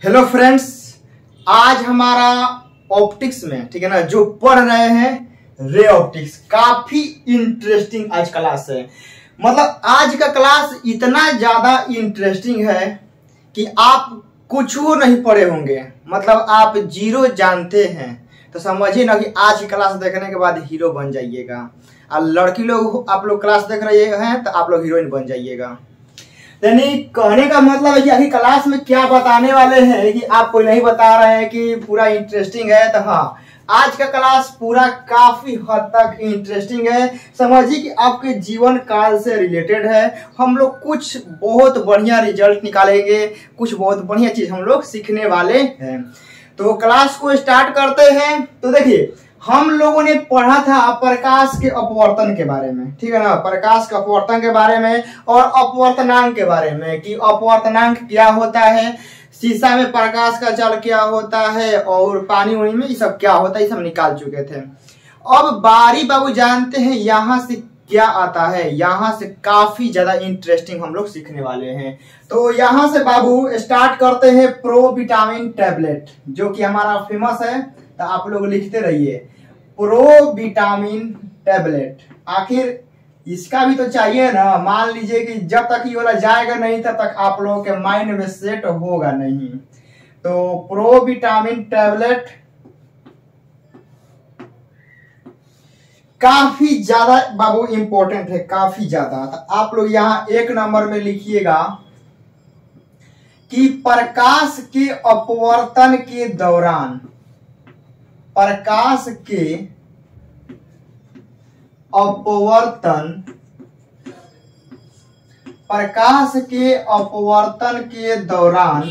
Hello friends, आज हमारा optics में ठीक है ना जो पढ़ रहे हैं रे ऑप्टिक्स, काफी इंटरेस्टिंग आज क्लास है। मतलब आज का क्लास इतना ज्यादा इंटरेस्टिंग है कि आप कुछ नहीं पढ़े होंगे, मतलब आप जीरो जानते हैं तो समझिए ना कि आज की क्लास देखने के बाद हीरो बन जाइएगा। और लड़की लोग आप लोग क्लास देख रहे हैं तो आप लोग हीरोइन बन जाइएगा। यानी कहने का मतलब है कि अभी क्लास में क्या बताने वाले हैं कि आपको नहीं बता रहे हैं कि पूरा इंटरेस्टिंग है। तो हाँ, आज का क्लास पूरा काफी हद तक इंटरेस्टिंग है। समझिए कि आपके जीवन काल से रिलेटेड है। हम लोग कुछ बहुत बढ़िया रिजल्ट निकालेंगे, कुछ बहुत बढ़िया चीज हम लोग सीखने वाले हैं। तो क्लास को स्टार्ट करते हैं। तो देखिए, हम लोगों ने पढ़ा था प्रकाश के अपवर्तन के बारे में, ठीक है ना, प्रकाश के अपवर्तन के बारे में और अपवर्तनांक के बारे में कि अपवर्तनांक क्या होता है, शीशा में प्रकाश का जल क्या होता है और पानी वानी में ये सब क्या होता है, ये सब निकाल चुके थे। अब बारी बाबू जानते हैं यहाँ से क्या आता है। यहाँ से काफी ज्यादा इंटरेस्टिंग हम लोग सीखने वाले हैं। तो यहाँ से बाबू स्टार्ट करते हैं प्रो विटामिन टैबलेट, जो कि हमारा फेमस है। तो आप लोग लिखते रहिए प्रो विटामिन टैबलेट। आखिर इसका भी तो चाहिए ना। मान लीजिए कि जब तक ये वाला जाएगा नहीं तब तक आप लोगों के माइंड में सेट होगा नहीं। तो प्रो विटामिन टैबलेट काफी ज्यादा बाबू इंपॉर्टेंट है, काफी ज्यादा। तो आप लोग यहाँ एक नंबर में लिखिएगा कि प्रकाश के अपवर्तन के दौरान, प्रकाश के अपवर्तन, प्रकाश के अपवर्तन के दौरान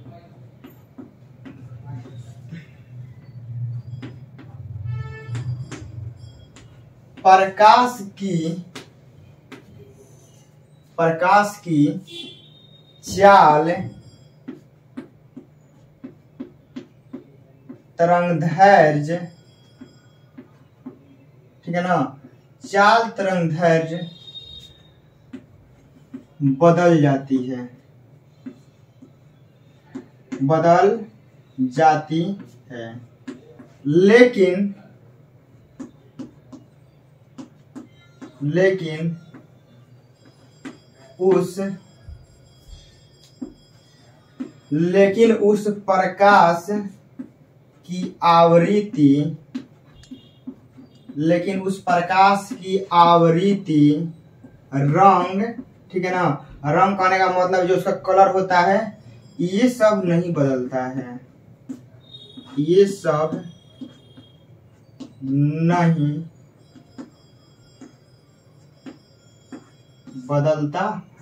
प्रकाश की चाल, तरंगदैर्घ्य, ठीक है ना, चाल तरंगदैर्घ्य बदल जाती है, बदल जाती है। लेकिन उस प्रकाश की आवृत्ति, लेकिन उस प्रकाश की आवृत्ति, रंग, ठीक है ना, रंग कहने का मतलब जो उसका कलर होता है, ये सब नहीं बदलता है, ये सब नहीं बदलता है।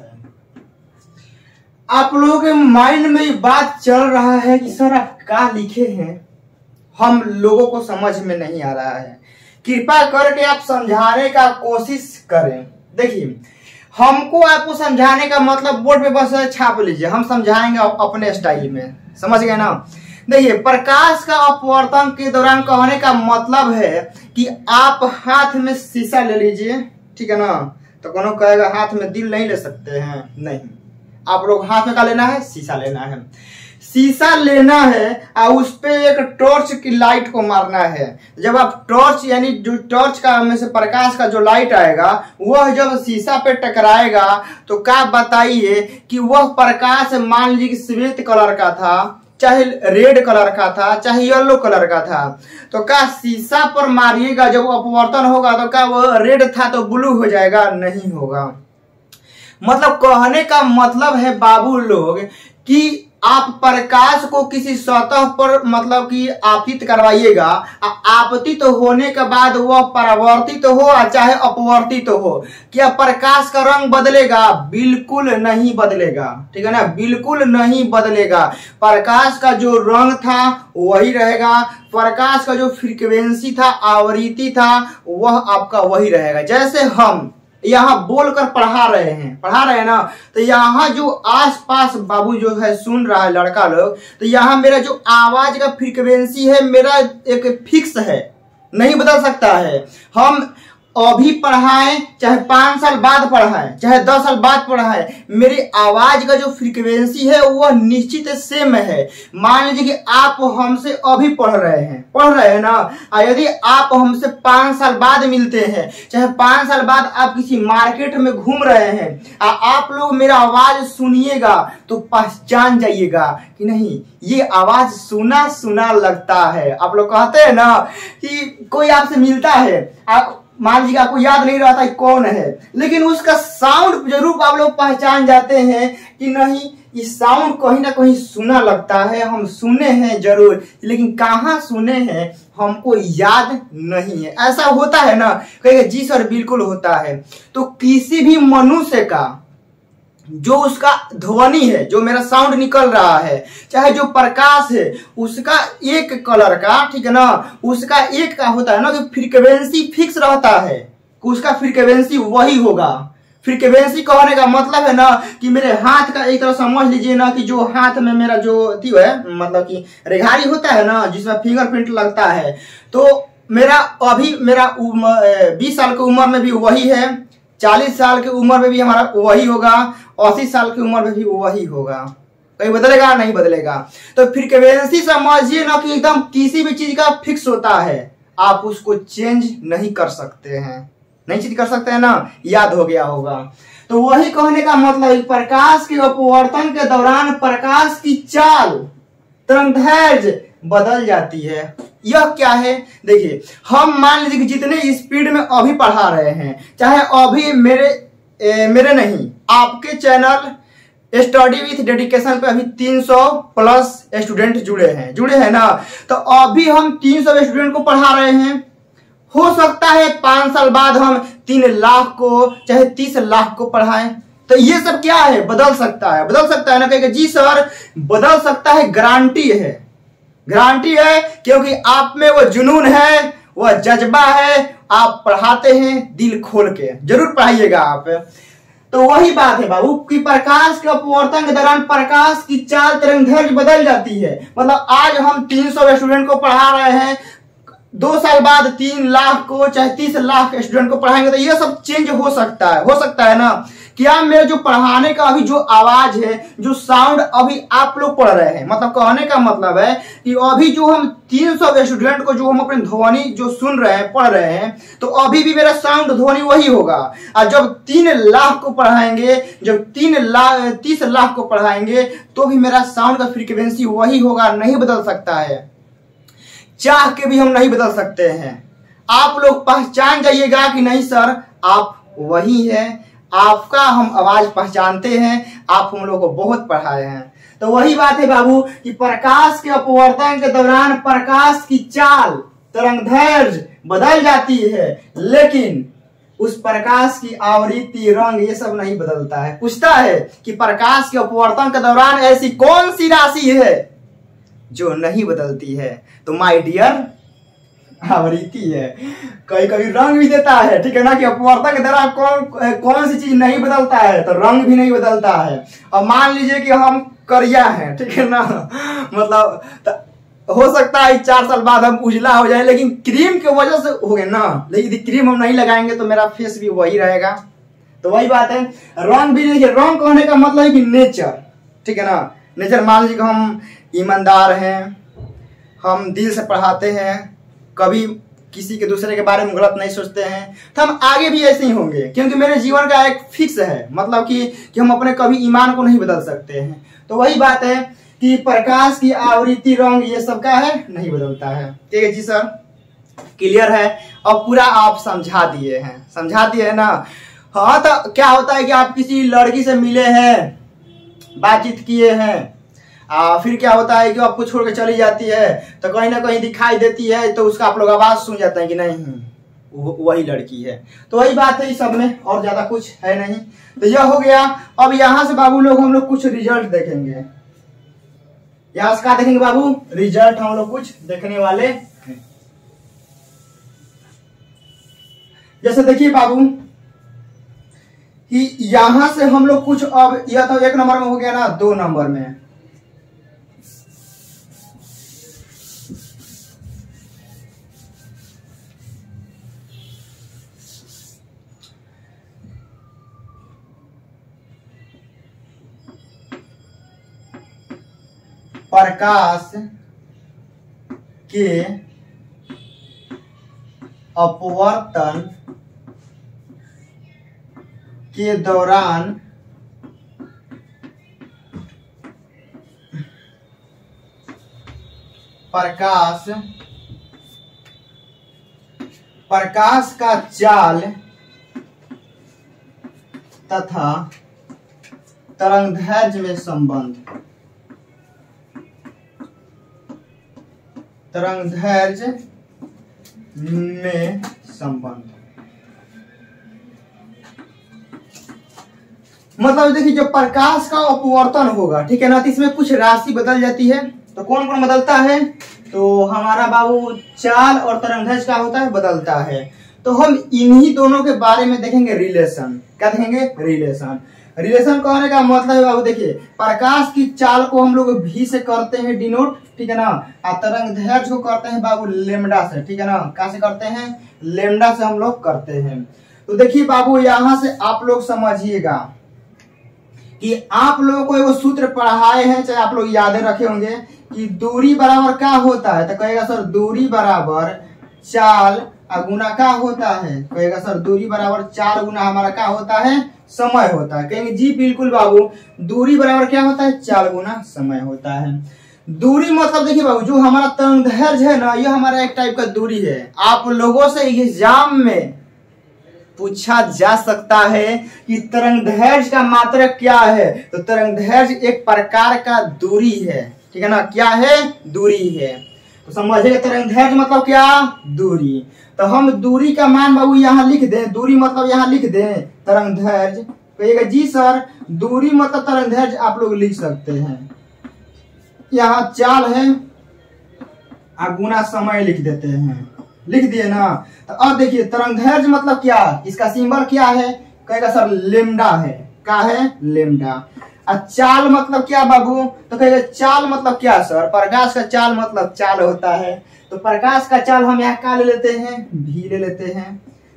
आप लोगों के माइंड में ये बात चल रहा है कि सर आप क्या लिखे हैं, हम लोगों को समझ में नहीं आ रहा है। कृपया करके आप समझाने का कोशिश करें। देखिए, हमको आपको समझाने का मतलब बोर्ड पे बस छाप लीजिए, हम समझाएंगे अपने स्टाइल में, समझ गए ना। देखिए, प्रकाश का अपवर्तन के दौरान कहने का मतलब है कि आप हाथ में शीशा ले लीजिए, ठीक है ना। तो कौन कहेगा हाथ में दिल नहीं ले सकते हैं, नहीं, आप लोग हाथ में क्या लेना है, शीशा लेना है। शीशा लेना है और उस पे एक टॉर्च की लाइट को मारना है। जब आप टॉर्च, यानी जो टॉर्च का में से प्रकाश का जो लाइट आएगा वह जब शीशा पे टकराएगा तो क्या बताइए कि वह प्रकाश मान लीजिए कि श्वेत कलर का था, चाहे रेड कलर का था, चाहे येलो कलर का था, तो क्या शीशा पर मारिएगा जब अपवर्तन होगा तो क्या वह रेड था तो ब्लू हो जाएगा? नहीं होगा। मतलब कहने का मतलब है बाबू लोग कि आप प्रकाश को किसी सतह पर मतलब कि आपतित करवाइएगा, आपतित होने के बाद वह परावर्तित हो चाहे अपवर्तित हो, क्या प्रकाश का रंग बदलेगा? बिल्कुल नहीं बदलेगा, ठीक है ना, बिल्कुल नहीं बदलेगा। प्रकाश का जो रंग था वही रहेगा, प्रकाश का जो फ्रीक्वेंसी था, आवृत्ति था, वह आपका वही रहेगा। जैसे हम यहाँ बोलकर पढ़ा रहे हैं ना, तो यहाँ जो आसपास बाबू जो है सुन रहा है लड़का लोग, तो यहाँ मेरा जो आवाज का फ्रीक्वेंसी है मेरा एक फिक्स है, नहीं बदल सकता है। हम अभी पढ़ाए, चाहे 5 साल बाद पढ़ाए, चाहे 10 साल बाद पढ़ाए, मेरी आवाज का जो फ्रीक्वेंसी है वह निश्चित सेम है। मान लीजिए कि आप हमसे अभी पढ़ रहे हैं ना, और यदि आप हमसे 5 साल बाद मिलते हैं, चाहे 5 साल बाद आप किसी मार्केट में घूम रहे हैं, आप लोग मेरा आवाज सुनिएगा तो पहचान जाइएगा कि नहीं ये आवाज सुना सुना लगता है। आप लोग कहते हैं ना कि कोई आपसे मिलता है, आप मान लीजिए आपको याद नहीं रहता कौन है, लेकिन उसका साउंड जरूर आप लोग पहचान जाते हैं कि नहीं ये साउंड कहीं ना कहीं सुना लगता है, हम सुने हैं जरूर, लेकिन कहाँ सुने हैं हमको याद नहीं है। ऐसा होता है ना? कहेंगे जी सर बिल्कुल होता है। तो किसी भी मनुष्य का जो उसका ध्वनि है, जो मेरा साउंड निकल रहा है, चाहे जो प्रकाश है, उसका एक कलर का, ठीक है ना, उसका एक का होता है ना कि फ्रीक्वेंसी फिक्स रहता है, उसका फ्रीक्वेंसी वही होगा। फ्रीक्वेंसी कहने का मतलब है ना कि मेरे हाथ का एक तरह समझ लीजिए ना कि जो हाथ में मेरा जो है मतलब कि रेघारी होता है ना जिसमें फिंगरप्रिंट लगता है, तो मेरा अभी मेरा 20 साल की उम्र में भी वही है, 40 साल की उम्र में भी हमारा वही होगा, 80 साल की उम्र में भी वही होगा। कहीं बदलेगा? नहीं बदलेगा। तो फ्रीक्वेंसी समझिए ना कि एकदम किसी भी चीज का फिक्स होता है, आप उसको चेंज नहीं कर सकते हैं, नहीं चेंज कर सकते हैं ना, याद हो गया होगा। तो वही कहने का मतलब प्रकाश के अपवर्तन के दौरान प्रकाश की चाल तरंगदैर्घ्य बदल जाती है। यह क्या है? देखिए हम मान लीजिए कि जितने स्पीड में अभी पढ़ा रहे हैं, चाहे अभी मेरे नहीं आपके चैनल स्टडी विथ डेडिकेशन पे अभी 300 प्लस स्टूडेंट जुड़े हैं ना, तो अभी हम 300 स्टूडेंट को पढ़ा रहे हैं। हो सकता है 5 साल बाद हम 3 लाख को, चाहे 30 लाख को पढ़ाएं। तो ये सब क्या है? बदल सकता है ना। कहेगा जी सर बदल सकता है, गारंटी है क्योंकि आप में वो जुनून है, वह जज्बा है, आप पढ़ाते हैं दिल खोल के, जरूर पढ़ाइएगा आप। तो वही बात है बाबू कि प्रकाश के अपवर्तन के दौरान प्रकाश की चाल तरंगदैर्घ्य बदल जाती है। मतलब आज हम 300 स्टूडेंट को पढ़ा रहे हैं, 2 साल बाद 3 लाख को, चाहे 30 लाख स्टूडेंट को पढ़ाएंगे, तो ये सब चेंज हो सकता है ना। क्या मेरे जो पढ़ाने का अभी जो आवाज है, जो साउंड अभी आप लोग पढ़ रहे हैं, मतलब कहने का मतलब है कि अभी जो हम 300 स्टूडेंट को जो हम अपने ध्वनि जो सुन रहे हैं, पढ़ रहे हैं, तो अभी भी मेरा साउंड ध्वनि वही होगा। और जब 3 लाख को पढ़ाएंगे, जब 30 लाख को पढ़ाएंगे, तो भी मेरा साउंड का फ्रीक्वेंसी वही होगा, नहीं बदल सकता है। चाह के भी हम नहीं बदल सकते हैं। आप लोग पहचान जाइएगा कि नहीं सर आप वही है, आपका हम आवाज पहचानते हैं, आप हम लोग को बहुत पढ़ाए हैं। तो वही बात है बाबू कि प्रकाश के अपवर्तन के दौरान प्रकाश की चाल तरंगदैर्घ्य बदल जाती है, लेकिन उस प्रकाश की आवृत्ति, रंग ये सब नहीं बदलता है। पूछता है कि प्रकाश के अपवर्तन के दौरान ऐसी कौन सी राशि है जो नहीं बदलती है? तो माय डियर आवृत्ति है। कभी कभी रंग भी देता है, ठीक है ना, कि अपवर्तन के दौरान कौन सी चीज नहीं बदलता है, तो रंग भी नहीं बदलता है। और मान लीजिए कि हम करिया हैं, ठीक है ना, मतलब हो सकता है 4 साल बाद हम उजला हो जाए, लेकिन क्रीम की वजह से हो गए ना, लेकिन यदि क्रीम हम नहीं लगाएंगे तो मेरा फेस भी वही रहेगा। तो वही बात है, रंग भी देखिए, रंग कहने का मतलब है कि नेचर, ठीक है ना, नेचर। मान लीजिए कि हम ईमानदार हैं, हम दिल से पढ़ाते हैं, कभी किसी के दूसरे के बारे में गलत नहीं सोचते हैं, तो हम आगे भी ऐसे ही होंगे, क्योंकि मेरे जीवन का एक फिक्स है, मतलब कि हम अपने कभी ईमान को नहीं बदल सकते हैं। तो वही बात है कि प्रकाश की आवृत्ति, रंग ये सब का है, नहीं बदलता है। ठीक है जी सर, क्लियर है? अब पूरा आप समझा दिए हैं ना। हाँ, तो क्या होता है कि आप किसी लड़की से मिले हैं, बातचीत किए हैं, फिर क्या होता है कि आपको छोड़ के चली जाती है, तो कहीं ना कहीं दिखाई देती है, तो उसका आप लोग आवाज सुन जाते हैं कि नहीं वही लड़की है। तो वही बात है इस सब में, और ज्यादा कुछ है नहीं। तो यह हो गया। अब यहाँ से बाबू लोग हम लोग कुछ रिजल्ट देखेंगे। यहाँ से क्या देखेंगे बाबू? रिजल्ट हम लोग कुछ देखने वाले हैं। जैसे देखिए बाबू कि यहां से हम लोग कुछ, अब यह तो 1 नंबर में हो गया ना, 2 नंबर में प्रकाश के अपवर्तन के दौरान प्रकाश का चाल तथा तरंगदैर्घ्य में संबंध, तरंगदैर्घ्य में संबंध। मतलब देखिए जब प्रकाश का अपवर्तन होगा, ठीक है ना, तो इसमें कुछ राशि बदल जाती है। तो कौन कौन बदलता है? तो हमारा बाबू चाल और तरंगदैर्घ्य क्या होता है, बदलता है। तो हम इन्हीं दोनों के बारे में देखेंगे रिलेशन। क्या देखेंगे? रिलेशन। रिलेशन कहने का मतलब है बाबू देखिए, प्रकाश की चाल को हम लोग भी से करते हैं डिनोट, ठीक है ना, और तरंगदैर्घ्य को करते हैं बाबू लेमडा से, ठीक है ना। क्या से करते हैं? लेमडा से हम लोग करते हैं। तो देखिए बाबू यहां से आप लोग समझिएगा कि आप लोगों को एगो सूत्र पढ़ाए हैं, चाहे आप लोग याद रखे होंगे कि दूरी बराबर क्या होता है। तो कहेगा सर दूरी बराबर चाल गुना क्या होता है? कहेगा सर दूरी बराबर चाल गुना हमारा क्या होता है? समय होता है। कहेंगे जी बिल्कुल बाबू, दूरी बराबर क्या होता है? चाल गुना समय होता है। दूरी मतलब देखिए बाबू, जो हमारा तरंगदैर्घ्य है ना, यह हमारा एक टाइप का दूरी है। आप लोगों से एग्जाम में पूछा जा सकता है कि तरंगदैर्घ्य का मात्रक क्या है। तो तरंगदैर्घ्य एक प्रकार का दूरी है, ठीक है ना। क्या है? दूरी है। तो समझिए तरंगदैर्घ्य मतलब क्या? दूरी। तो हम दूरी का मान बाबू यहाँ लिख दें, दूरी मतलब यहाँ लिख दें तरंगदैर्घ्य। कहिएगा जी सर दूरी मतलब तरंगदैर्घ्य आप लोग लिख सकते हैं। यहाँ चाल है गुना समय लिख देते हैं, लिख दिए ना। तो अब देखिए तरंगदैर्घ्य मतलब क्या? इसका सिंबल क्या है? कहेगा सर लेमडा है। क्या है? लेमडा। चाल मतलब क्या बाबू? तो कहेगा चाल मतलब क्या सर? प्रकाश का चाल मतलब चाल होता है। तो प्रकाश का चाल हम यहाँ क्या ले लेते हैं? भी ले लेते हैं।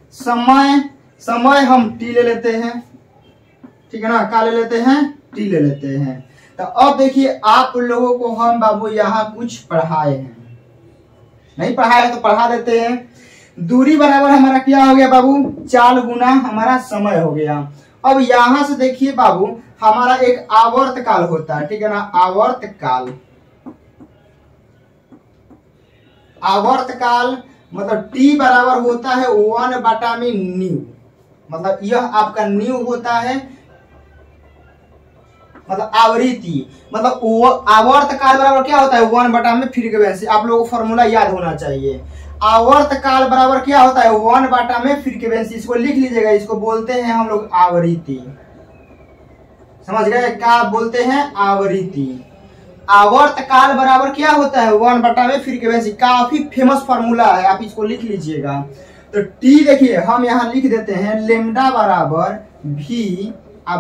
समय हम टी ले लेते हैं, ठीक है ना। क्या ले लेते हैं? टी ले लेते हैं। तो अब देखिए आप लोगों को हम बाबू यहाँ कुछ पढ़ाए हैं, नहीं पढ़ाया तो पढ़ा देते हैं। दूरी बराबर हमारा क्या हो गया बाबू? चाल गुना हमारा समय हो गया। अब यहां से देखिए बाबू हमारा एक आवर्त काल होता है, ठीक है ना। आवर्त काल, आवर्त काल मतलब टी बराबर होता है 1 में न्यू। मतलब यह आपका न्यू होता है, मतलब आवृत्ति। मतलब आवर्त काल बराबर क्या होता है? 1 में फ्रीक्वेंसी। आप लोगों को फॉर्मूला याद होना चाहिए। आवर्त काल बराबर क्या होता है? 1 में फ्रीक्वेंसी। इसको लिख लीजिएगा, इसको बोलते हैं हम लोग आवृत्ति। समझ गए? क्या बोलते हैं? आवृत्ति। आवर्त काल बराबर क्या होता है? 1 में फ्रीक्वेंसी। काफी फेमस फॉर्मूला है, आप इसको लिख लीजिएगा। तो टी देखिए हम यहाँ लिख देते हैं लेमडा बराबर भी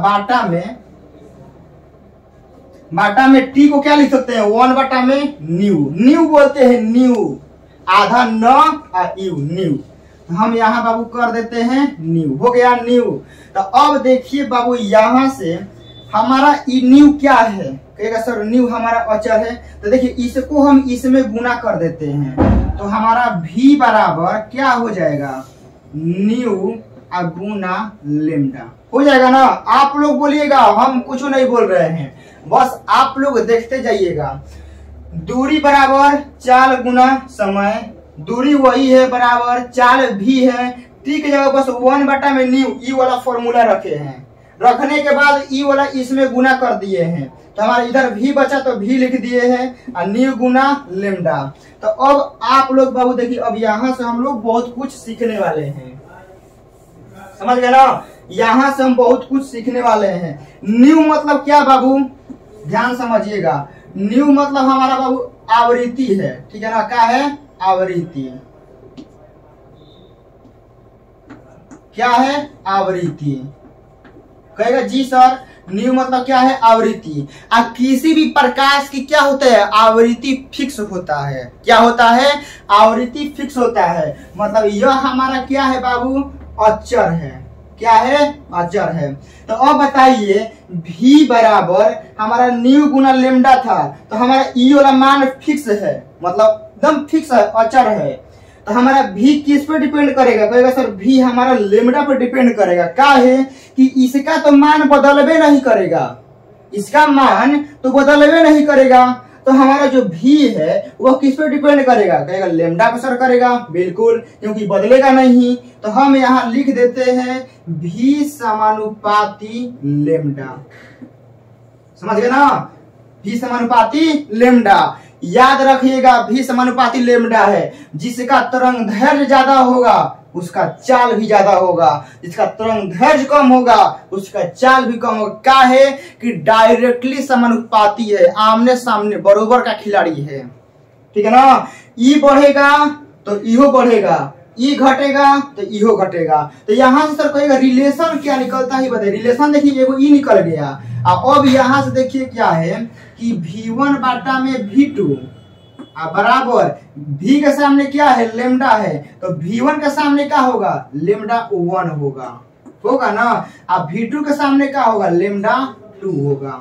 बाटा में टी को क्या लिख सकते हैं? 1 में न्यू। न्यू बोलते हैं, न्यू आधा न यू, न्यू। हम यहाँ बाबू कर देते हैं न्यू। हो गया न्यू। तो अब देखिए बाबू यहाँ से हमारा न्यू क्या है? कहेगा सर न्यू हमारा अचर है। तो देखिए इसको हम इसमें गुना कर देते हैं, तो हमारा भी बराबर क्या हो जाएगा? न्यू गुना लेमडा हो जाएगा ना। आप लोग बोलिएगा, हम कुछ नहीं बोल रहे हैं, बस आप लोग देखते जाइएगा। दूरी बराबर चाल गुना समय, दूरी वही है बराबर चाल भी है। टी की जगह बस 1 में न्यू ई वाला फॉर्मूला रखे हैं। रखने के बाद ई वाला इसमें गुना कर दिए हैं, तो हमारा इधर भी बचा तो भी लिख दिए हैं और न्यू गुना लेमडा। तो अब आप लोग बाबू देखिए, अब यहाँ से हम लोग बहुत कुछ सीखने वाले हैं। समझ गए ना? यहाँ से हम बहुत कुछ सीखने वाले हैं। न्यू मतलब क्या बाबू? ध्यान समझिएगा। न्यू मतलब हमारा बाबू आवृत्ति है, ठीक है ना। क्या है? आवृत्ति। क्या है? आवृत्ति। कहेगा जी सर न्यू मतलब क्या है? आवृत्ति। अब किसी भी प्रकाश की क्या होता है? आवृत्ति फिक्स होता है। क्या होता है? आवृत्ति फिक्स होता है। मतलब यह हमारा क्या है बाबू? अचर है। क्या है, अचर है। तो अब बताइए v बराबर हमारा न्यू गुना लेमडा था, तो हमारा ई वाला मान फिक्स है, मतलब एकदम फिक्स है, अचर है। तो हमारा v किस पे डिपेंड करेगा, कहेगा सर v हमारा लेमडा पर डिपेंड करेगा। क्या है कि इसका तो मान बदलबे नहीं करेगा, इसका मान तो बदलबे नहीं करेगा, तो हमारा जो v है वह किस पे डिपेंड करेगा, कहेगा लेमडा पर सर करेगा, बिल्कुल, क्योंकि बदलेगा नहीं। तो हम यहाँ लिख देते हैं v समानुपाती लेमडा, समझ गए ना, v समानुपाती लेमडा। याद रखिएगा v समानुपाती लेमडा है, जिसका तरंग दैर्घ्य ज्यादा होगा उसका चाल भी ज्यादा होगा, जिसका तरंग दैर्घ्य कम होगा उसका चाल भी कम होगा। क्या है कि डायरेक्टली समानुपाती है, आमने सामने बरोबर का खिलाड़ी है, ठीक है ना। ई बढ़ेगा तो इहो बढ़ेगा, ई घटेगा तो इहो घटेगा। तो यहाँ से सर कहेगा रिलेशन क्या निकलता है बताइए, रिलेशन देखिए एगो ई निकल गया। अब यहाँ से देखिए क्या है कि v1 बाटा में v2 बराबर v के सामने क्या है, लेमडा है, तो v1 के सामने क्या होगा, लेमडा 1 होगा ना। अब v2 के सामने क्या होगा, लेमडा 2 होगा।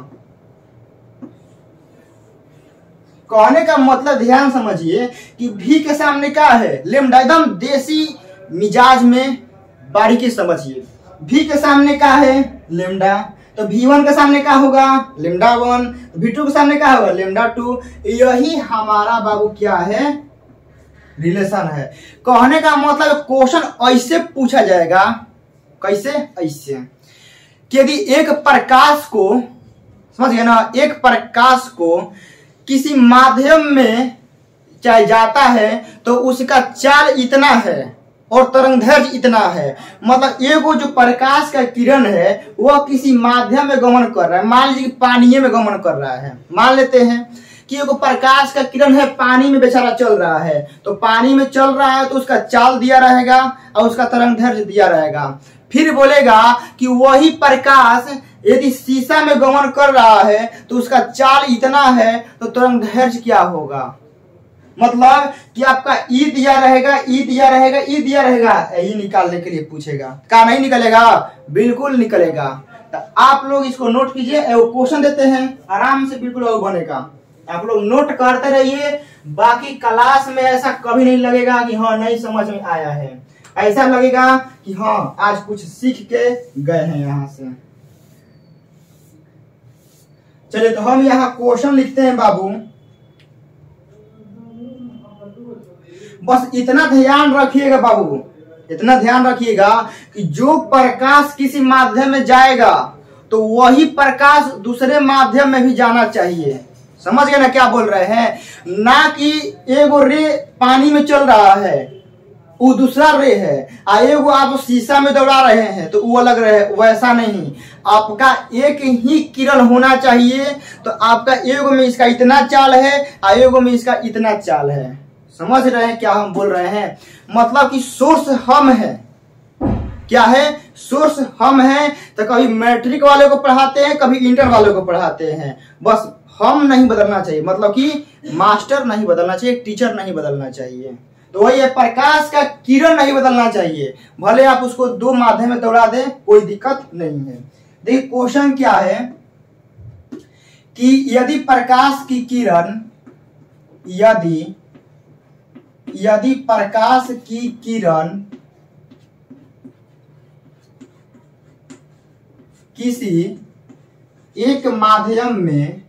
कहने का मतलब ध्यान समझिए कि v के सामने क्या है, लेमडा, एकदम देसी मिजाज में बारीकी समझिए। v के सामने क्या है, लेमडा, तो v1 के सामने क्या होगा, लेमडा 1, v2 के सामने क्या होगा, लेमडा 2। यही हमारा बाबू क्या है, रिलेशन है। कहने का मतलब क्वेश्चन ऐसे पूछा जाएगा, कैसे, ऐसे कि यदि एक प्रकाश को, समझ गए ना, एक प्रकाश को किसी माध्यम में चाहे जाता है तो उसका चाल इतना है और तरंग दैर्घ्य इतना है। मतलब एगो जो प्रकाश का किरण है वह किसी माध्यम में गमन कर रहा है, मान लीजिए पानी में गमन कर रहा है, मान लेते हैं कि एगो प्रकाश का किरण है, पानी में बेचारा चल रहा है, तो पानी में चल रहा है तो उसका चाल दिया रहेगा और उसका तरंग दैर्घ्य दिया रहेगा। फिर बोलेगा कि वही प्रकाश यदि शीशा में गमन कर रहा है तो उसका चाल इतना है, तो तरंग दैर्घ्य क्या होगा, मतलब कि आपका ई दिया रहेगा, ई दिया रहेगा, ई दिया रहेगा, यही निकालने के लिए पूछेगा। क्या नहीं निकलेगा, बिल्कुल निकलेगा। तो आप लोग इसको नोट कीजिए, क्वेश्चन देते हैं आराम से, बिल्कुल वो बनेगा, आप लोग नोट करते रहिए। बाकी क्लास में ऐसा कभी नहीं लगेगा कि हाँ नहीं समझ में आया है, ऐसा लगेगा कि हाँ आज कुछ सीख के गए हैं यहाँ से। चलिए तो हम यहाँ क्वेश्चन लिखते हैं बाबू, बस इतना ध्यान रखिएगा बाबू, इतना ध्यान रखिएगा कि जो प्रकाश किसी माध्यम में जाएगा तो वही प्रकाश दूसरे माध्यम में भी जाना चाहिए। समझ गए ना क्या बोल रहे हैं, ना कि एगो रे पानी में चल रहा है वो दूसरा रे है, एगो आप शीशा में दौड़ा रहे हैं तो वो अलग रहे, वैसा नहीं। आपका एक ही किरण होना चाहिए, तो आपका एगो में इसका इतना चाल है और एगो में इसका इतना चाल है। समझ रहे हैं क्या हम बोल रहे हैं, मतलब कि सोर्स हम है, क्या है, सोर्स हम है। तो कभी मैट्रिक वाले को पढ़ाते हैं, कभी इंटर वाले को पढ़ाते हैं, बस हम नहीं बदलना चाहिए, मतलब कि मास्टर नहीं बदलना चाहिए, टीचर नहीं बदलना चाहिए। तो वही है, प्रकाश का किरण नहीं बदलना चाहिए, भले आप उसको दो माध्यम में दौड़ा दें कोई दिक्कत नहीं है। देखिए क्वेश्चन क्या है कि यदि प्रकाश की किरण, यदि प्रकाश की किरण किसी एक माध्यम में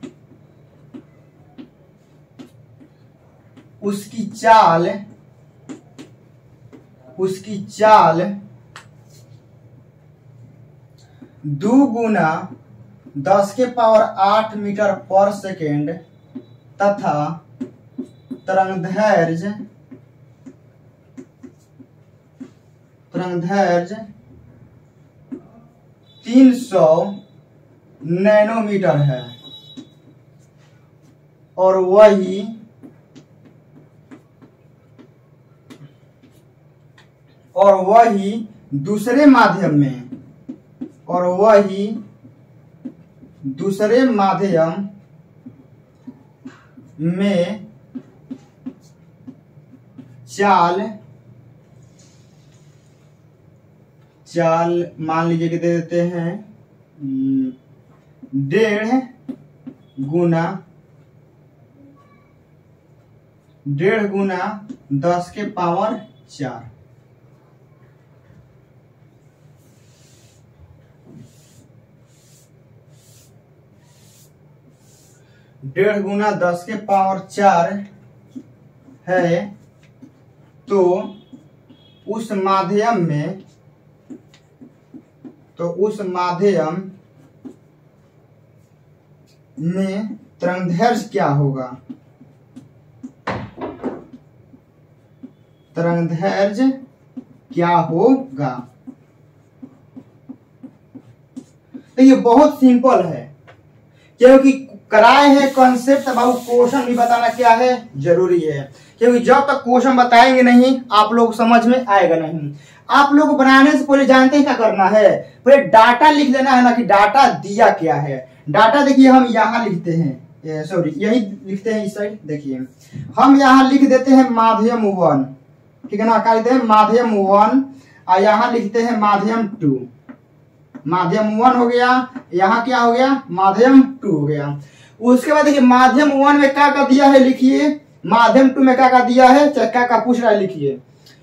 उसकी चाल 2 गुना 10⁸ मीटर पर सेकेंड तथा तरंग दैर्घ्य 300 नैनोमीटर है, और वही दूसरे माध्यम में चाल मान लीजिए कि दे देते हैं 1.5 गुना 10 के पावर 4। डेढ़ गुना 10 के पावर 4 है, तो उस माध्यम में तरंगदैर्घ्य क्या होगा? तरंगदैर्घ्य क्या होगा? तो ये बहुत सिंपल है, क्योंकि कराए हैं कॉन्सेप्ट, बाबू क्वेश्चन भी बताना क्या है जरूरी है, क्योंकि जब तक क्वेश्चन बताएंगे नहीं आप लोग समझ में आएगा नहीं। आप लोग बनाने से पहले जानते हैं क्या करना है, पहले डाटा लिख लेना है ना कि डाटा दिया क्या है। डाटा देखिए हम यहाँ लिखते हैं, सॉरी यही लिखते हैं इस साइड, देखिए हम यहाँ लिख देते हैं माध्यम 1, ठीक है ना, क्या लिखते हैं माध्यम 1, और यहाँ लिखते हैं माध्यम 2। माध्यम 1 हो गया, यहाँ क्या हो गया माध्यम 2 हो गया। उसके बाद देखिए माध्यम 1 में क्या क्या दिया है लिखिए, माध्यम 2 में क्या क्या दिया है, क्या क्या पूछ रहा है लिखिए।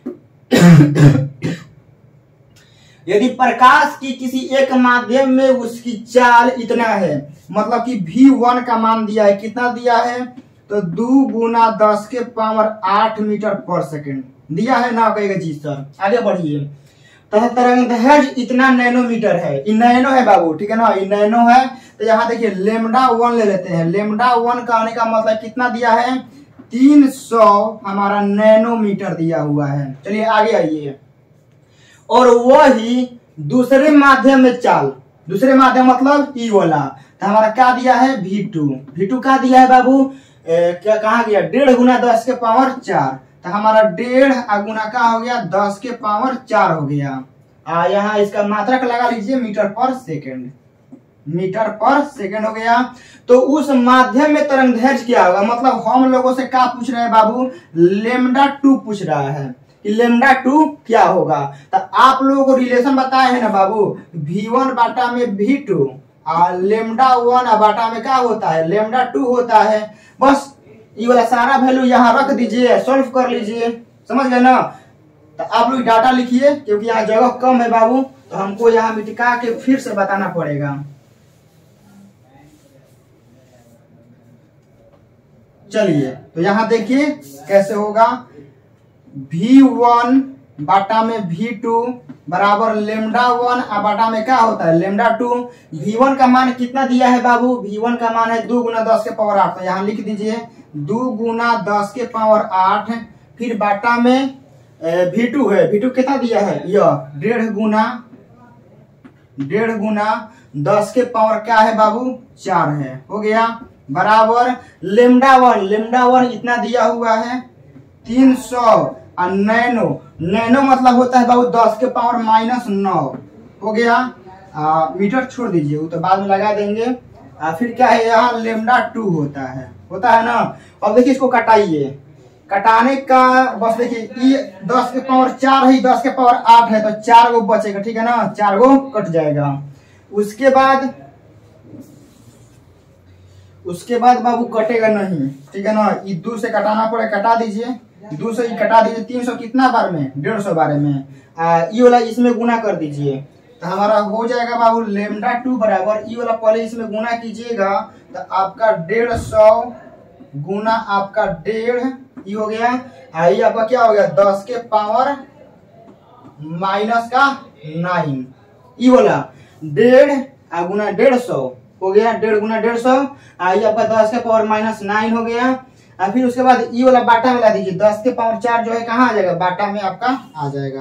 यदि प्रकाश की किसी एक माध्यम में उसकी चाल इतना है, मतलब कि V1 का मान दिया है, कितना दिया है, तो 2 गुना 10 के पावर 8 मीटर पर सेकेंड दिया है ना, कहेगा जी सर। आगे बढ़िए, तो तरंगदैर्घ्य इतना नैनोमीटर है, इन नैनो है बाबू, ठीक है ना, इन नैनो है। तो यहाँ देखिए λ1 ले लेते हैं, λ1 का आने का मतलब कितना दिया है, 300 हमारा नैनोमीटर दिया हुआ है। चलिए आगे आइए, और वही दूसरे माध्यम में चाल, दूसरे माध्यम मतलब ई वाला, तो हमारा क्या दिया है V2 क्या दिया है बाबू, क्या कहा गया 1.5 गुना 10 के पावर 4, तो हमारा 1.5 गुना का हो गया 10 के पावर 4 हो गया। यहाँ इसका मात्रक लगा लीजिए मीटर पर सेकेंड, मीटर पर सेकेंड हो गया। तो उस माध्यम में तरंगदैर्घ्य क्या होगा, मतलब हम लोगों से क्या पूछ रहे हैं बाबू, λ2 पूछ रहा है कि λ2 क्या होगा। तो आप लोगों को रिलेशन बताए हैं ना बाबू, V1 बाटा में V2 और λ1 बाटा में क्या होता है, λ2 होता है। बस ये वाला सारा वैल्यू यहाँ रख दीजिए, सॉल्व कर लीजिए, समझ गए ना। तो आप लोग डाटा लिखिए, क्योंकि यहाँ जगह कम है बाबू, तो हमको यहाँ मिटा के फिर से बताना पड़ेगा। चलिए तो यहाँ देखिए कैसे होगा, V1 बाटा में V2 बराबर λ1 बाटा में क्या होता है λ2। V1 का मान कितना दिया है बाबू, V1 का मान है 2 गुना 10 के पावर 8, तो यहाँ लिख दीजिए 2 गुना 10 के पावर 8, फिर बाटा में V2 है, V2 कितना दिया है, यह 1.5 गुना 10 के पावर क्या है बाबू 4 है, हो गया, बराबर λ1 इतना दिया हुआ है 300, और नैनो मतलब होता है बाबू 10 के पावर -9, हो गया। मीटर छोड़ दीजिए, वो तो बाद में लगा देंगे। फिर क्या है यहाँ λ2 होता है ना। अब देखिए इसको कटाइए, कटाने का बस देखिए ये 10 के पावर 4 है, 10 के पावर 8 है, तो 4 गो बचेगा, ठीक है ना, 4 गो कट जाएगा। उसके बाद बाबू कटेगा नहीं, ठीक है ना, ये 2 से कटाना पड़े, कटा दीजिए, 2 से कटा दीजिए, 300 कितना बार में 150 बार में, ये वाला इसमें गुना कर दीजिए, तो हमारा हो जाएगा बाबू λ2 बराबर, ये वाला पहले इसमें गुना कीजिएगा, तो आपका 150 गुना आपका 1.5 ये हो गया, ये आपका क्या हो गया 10 के पावर -9, ये वाला 1.5 गुना 150 हो गया, 1.5 गुना 150, ये आपका 10 के पावर -9 हो गया। और फिर उसके बाद ये वाला बाटा मिला दीजिए, 10 के पावर 4 जो है कहाँ आ जाएगा, बाटा में आपका आ जाएगा।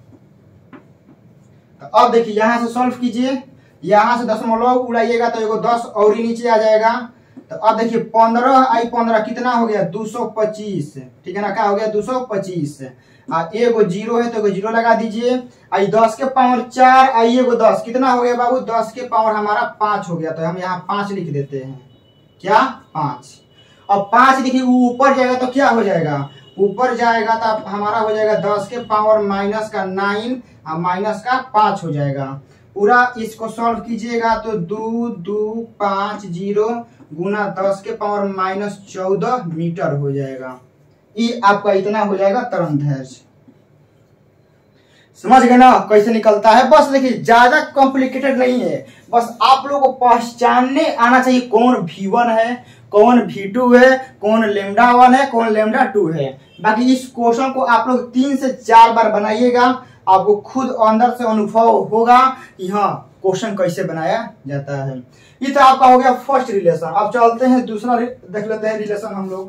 तो अब देखिए यहाँ से सॉल्व कीजिए, यहाँ से दशमलव उड़ाइएगा तो एगो 10 और ही नीचे आ जाएगा। तो अब देखिए 15 कितना हो गया 225, ठीक है ना, क्या हो गया 225, एगो 0 है तो एगो 0 लगा दीजिए, 10 के पावर 4 एगो 10 कितना हो गया बाबू, 10 के पावर हमारा 5 हो गया, तो हम यहाँ 5 लिख देते हैं, क्या 5। अब 5 देखिए ऊपर जाएगा तो क्या हो जाएगा, ऊपर जाएगा तो हमारा हो जाएगा 10 के पावर -9 और माइनस का 5 हो जाएगा। पूरा इसको सॉल्व कीजिएगा तो 2 2 5 0 गुना 10 के पावर माइनस 14 मीटर हो जाएगा। ये आपका इतना हो जाएगा तरंग दैर्घ्य। समझ गए ना कैसे निकलता है। बस देखिए ज्यादा कॉम्प्लिकेटेड नहीं है, बस आप लोगों को पहचानने आना चाहिए कौन V1 है, कौन V2 है, कौन λ1 है, कौन λ2 है। बाकी इस क्वेश्चन को आप लोग 3 से 4 बार बनाइएगा, आपको खुद अंदर से अनुभव होगा कि हाँ क्वेश्चन कैसे बनाया जाता है। ये तो आपका हो गया फर्स्ट रिलेशन। अब चलते हैं दूसरा देख लेते हैं रिलेशन हम लोग।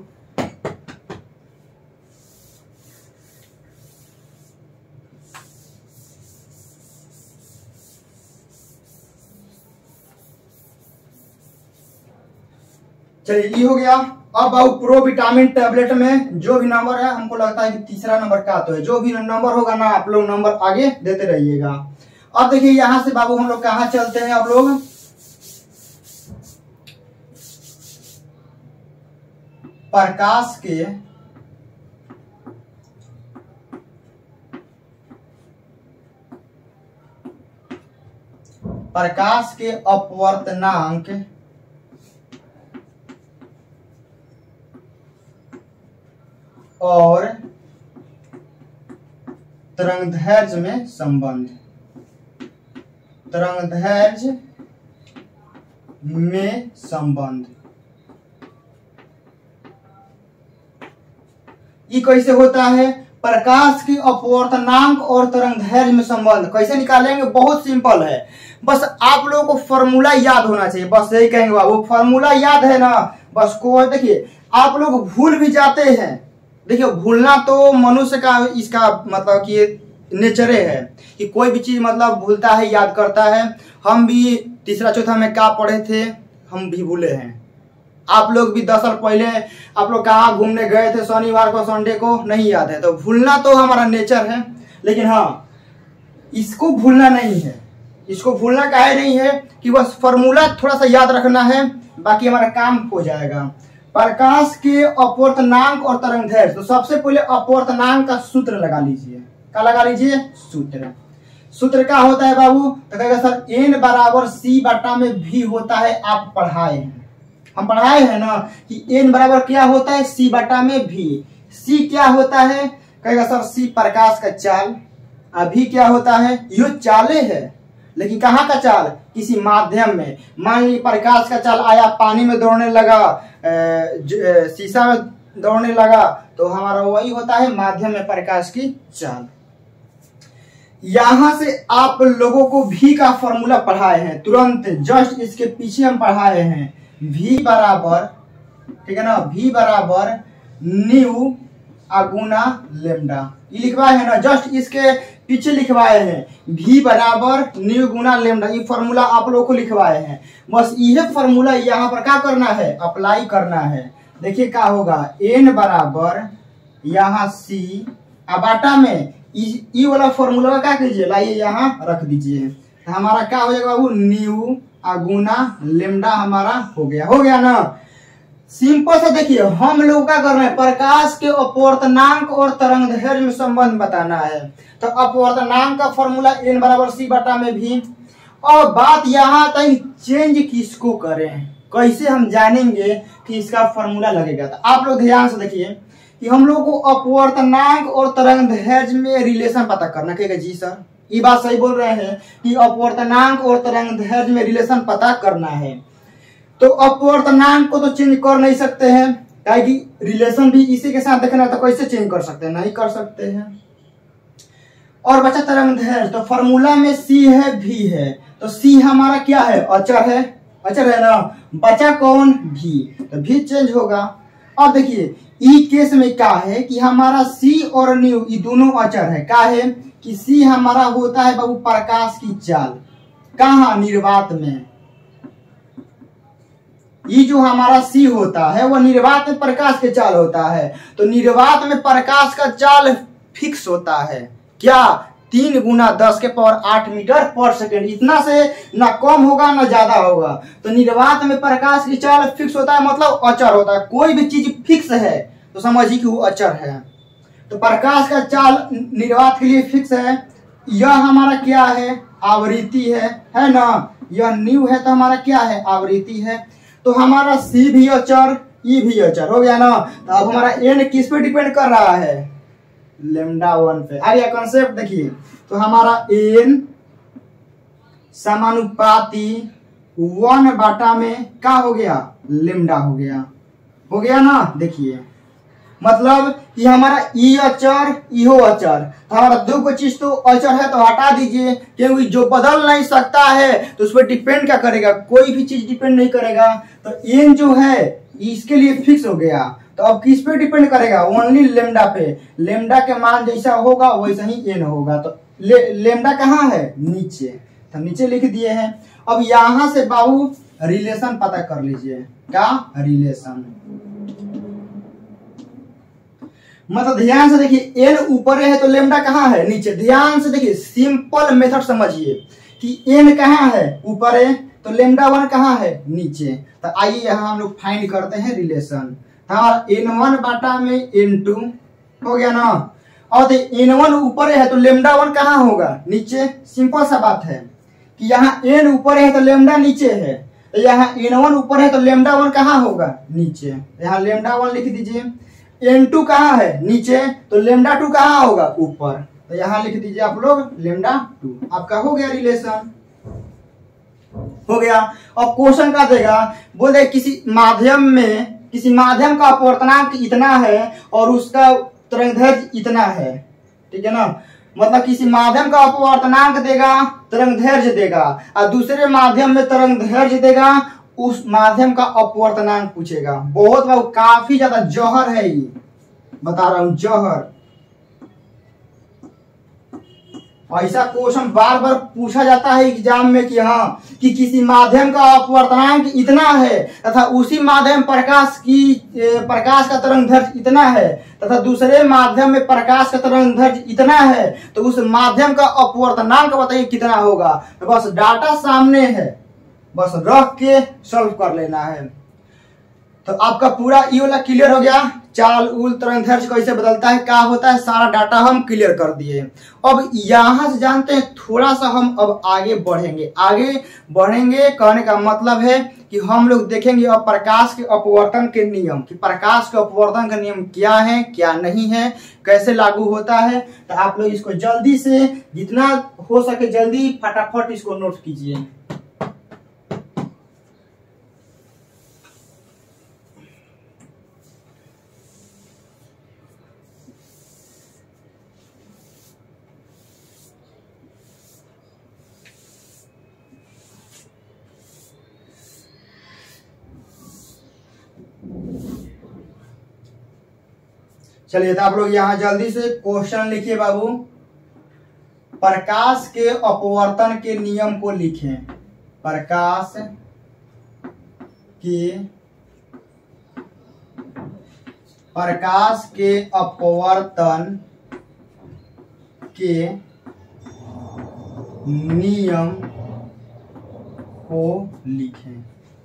चलिए ये हो गया। अब आओ प्रो विटामिन टैबलेट में जो भी नंबर है, हमको लगता है कि तीसरा नंबर का तो है, जो भी नंबर होगा ना आप लोग नंबर आगे देते रहिएगा। अब देखिए यहां से बाबू हम लोग कहां चलते हैं। अब लोग प्रकाश के अपवर्तनांक और तरंगदैर्घ्य में संबंध, तरंगदैर्घ्य में संबंध। ये कैसे होता है? प्रकाश की अपवर्तनांक और तरंगदैर्घ्य में संबंध कैसे निकालेंगे? बहुत सिंपल है, बस आप लोगों को फॉर्मूला याद होना चाहिए। बस यही कहेंगे वो फॉर्मूला याद है ना, बस को देखिए आप लोग भूल भी जाते हैं। देखिए भूलना तो मनुष्य का इसका मतलब कि नेचर है कि कोई भी चीज मतलब भूलता है, याद करता है। हम भी तीसरा चौथा में क्या पढ़े थे, हम भी भूले हैं। आप लोग भी 10 साल पहले आप लोग कहाँ घूमने गए थे शनिवार को, संडे को, नहीं याद है। तो भूलना तो हमारा नेचर है, लेकिन हाँ इसको भूलना नहीं है। इसको भूलना काहे नहीं है कि बस फॉर्मूला थोड़ा सा याद रखना है, बाकी हमारा काम हो जाएगा। प्रकाश के अपवर्तनांक और तरंगदैर्घ्य, तो सबसे पहले अपवर्तनांक का सूत्र लगा लीजिए। क्या लगा लीजिए? सूत्र। सूत्र क्या होता है बाबू? तो कहेगा सर n बराबर c बटा में v होता है। आप पढ़ाए हैं, हम पढ़ाए हैं ना कि n बराबर क्या होता है? c बटा में v। c क्या होता है? कहेगा सर c प्रकाश का चाल। अभी क्या होता है? यो चाले है, लेकिन कहाँ का चाल? किसी माध्यम में। मान लीजिए प्रकाश का चाल आया, पानी में दौड़ने लगा, शीशा में दौड़ने लगा, तो हमारा वही होता है माध्यम में प्रकाश की चाल। यहां से आप लोगों को v का फॉर्मूला पढ़ाए हैं, तुरंत जस्ट इसके पीछे हम पढ़ाए हैं। v बराबर, ठीक है ना, v बराबर न्यू गुना लेमडा। ये लिखवाए हैं ना, जस्ट इसके पीछे लिखवाए हैं v बराबर न्यू गुना लेमडा। ये फॉर्मूला आप लोगों को लिखवाए हैं। बस यह फॉर्मूला यहाँ पर क्या करना है? अप्लाई करना है। देखिए क्या होगा, n बराबर यहाँ c बाटा में ई वाला फॉर्मूला क्या कीजिए, लाइए यहाँ रख दीजिए। तो हमारा क्या हो जाएगा बाबू? न्यू गुना लेमडा हमारा हो गया ना। सिंपल सा देखिए हम लोग क्या कर रहे हैं, प्रकाश के अपवर्तनांक और तरंगदैर्घ्य में संबंध बताना है। तो अपवर्तनांक का फॉर्मूला n बराबर c बटा में भी। और बात यहाँ तक चेंज किसको करें, कैसे हम जानेंगे कि इसका फॉर्मूला लगेगा? तो आप लोग ध्यान से देखिए कि हम लोग को अपवर्तनांक और तरंगदैर्घ्य में रिलेशन पता करना। कहेगा जी सर ये बात सही बोल रहे हैं कि अपवर्तनांक और तरंगदैर्घ्य में रिलेशन पता करना है। तो अपवर्तनांक को तो चेंज कर नहीं सकते हैं, कि रिलेशन भी इसी के साथ देखना, तो कैसे चेंज कर सकते हैं? नहीं कर सकते हैं। और बचा तरंगदैर्घ्य, तो फॉर्मूला में c है v है, तो c हमारा क्या है? अचर है, अचर है ना। बचा कौन? v, तो v चेंज होगा। अब देखिए ई केस में क्या है कि हमारा c और न्यू ये दोनों अचर है। क्या है कि c हमारा होता है बाबू प्रकाश की चाल। कहाँ? निर्वात में। ये जो हमारा c होता है वो निर्वात में प्रकाश के चाल होता है। तो निर्वात में प्रकाश का चाल फिक्स होता है। क्या? 3 गुना 10 के पावर 8 मीटर पर सेकेंड। इतना से ना कम होगा ना ज्यादा होगा। तो निर्वात में प्रकाश की चाल फिक्स होता है, मतलब अचर होता है। कोई भी चीज फिक्स है तो समझिए कि वो अचर है। तो प्रकाश का चाल निर्वात के लिए फिक्स है। यह हमारा क्या है, आवृत्ति है ना। यह न्यू है तो हमारा क्या है, आवृत्ति है। तो हमारा सी भी अचर, ई भी अचर हो गया ना। तो अब हमारा एन किस पे डिपेंड कर रहा है, लेमडा 1 पे। आ गया कॉन्सेप्ट, देखिए। तो हमारा एन समानुपाती 1 बाटा में क्या हो गया, लेमडा हो गया ना। देखिए मतलब कि हमारा ई अचर इहो अचर, तो हमारा दो को चीज तो अचर है तो हटा दीजिए, क्योंकि जो बदल नहीं सकता है तो उस पर डिपेंड क्या करेगा, कोई भी चीज डिपेंड नहीं करेगा। तो एन जो है इसके लिए फिक्स हो गया। तो अब किस पे डिपेंड करेगा, ओनली लेमडा पे। लेमडा के मान जैसा होगा वैसा ही एन होगा। तो लेमडा कहाँ है, नीचे, तो नीचे लिख दिए हैं। अब यहां से बाबू रिलेशन पता कर लीजिए, क्या रिलेशन, मतलब ध्यान से देखिए, एन ऊपर है तो लेमडा कहाँ है, नीचे। ध्यान से देखिए, सिंपल मेथड समझिए कि एन कहाँ है, ऊपर है, तो लेमडा 1 कहाँ है, नीचे। तो आइए यहाँ हम लोग फाइंड करते हैं रिलेशन। हमारा n1 बाटा में n2 हो गया ना। और n1 ऊपर है तो लेमडा 1 कहाँ होगा, नीचे। सिंपल सा बात है कि यहाँ n ऊपर है तो लेमडा नीचे है, तो यहाँ n1 ऊपर है तो लेमडा 1 कहाँ होगा, नीचे। यहाँ लेमडा 1 लिख दीजिए। n2 कहाँ है, नीचे, तो लेमडा 2 कहाँ होगा, ऊपर। तो यहाँ लिख दीजिए आप लोग लेमडा 2। आपका हो गया रिलेशन, हो गया। अब क्वेश्चन का देगा, बोले किसी माध्यम का अपवर्तनांक इतना है और उसका तरंगदैर्घ्य इतना है, ठीक है ना। मतलब किसी माध्यम का अपवर्तनांक देगा, तरंगदैर्घ्य देगा, और दूसरे माध्यम में तरंगदैर्घ्य देगा, उस माध्यम का अपवर्तनांक पूछेगा। बहुत काफी ज्यादा जहर है ये, बता रहा हूं, जहर। ऐसा क्वेश्चन बार बार पूछा जाता है एग्जाम में कि हाँ, कि किसी माध्यम का अपवर्तनांक इतना है तथा उसी माध्यम प्रकाश का तरंगदैर्घ्य इतना है, तथा दूसरे माध्यम में प्रकाश का तरंगदैर्घ्य इतना है, तो उस माध्यम का अपवर्तनांक बताइए कितना होगा। तो बस डाटा सामने है, बस रख के सॉल्व कर लेना है। तो आपका पूरा ये वाला क्लियर हो गया। चाल उल तरंगदैर्घ्य कैसे बदलता है, क्या होता है, सारा डाटा हम क्लियर कर दिए। अब यहां से जानते हैं, थोड़ा सा हम अब आगे बढ़ेंगे। कहने का मतलब है कि हम लोग देखेंगे अब प्रकाश के अपवर्तन के नियम, कि प्रकाश के अपवर्तन का नियम क्या है, क्या नहीं है, कैसे लागू होता है। तो आप लोग इसको जल्दी से, जितना हो सके जल्दी फटाफट इसको नोट कीजिए। चलिए, तो आप लोग यहाँ जल्दी से क्वेश्चन लिखिए बाबू। प्रकाश के अपवर्तन के नियम को लिखें। प्रकाश के अपवर्तन के नियम को लिखें।